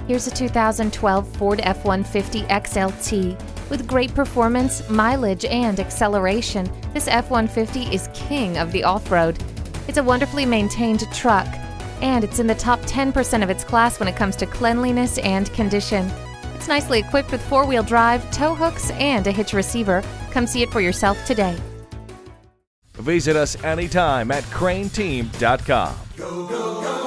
Here's a 2012 Ford F-150 XLT. With great performance, mileage, and acceleration, this F-150 is king of the off-road. It's a wonderfully maintained truck, and it's in the top 10% of its class when it comes to cleanliness and condition. It's nicely equipped with four-wheel drive, tow hooks, and a hitch receiver. Come see it for yourself today. Visit us anytime at crainteam.com. Go, go, go.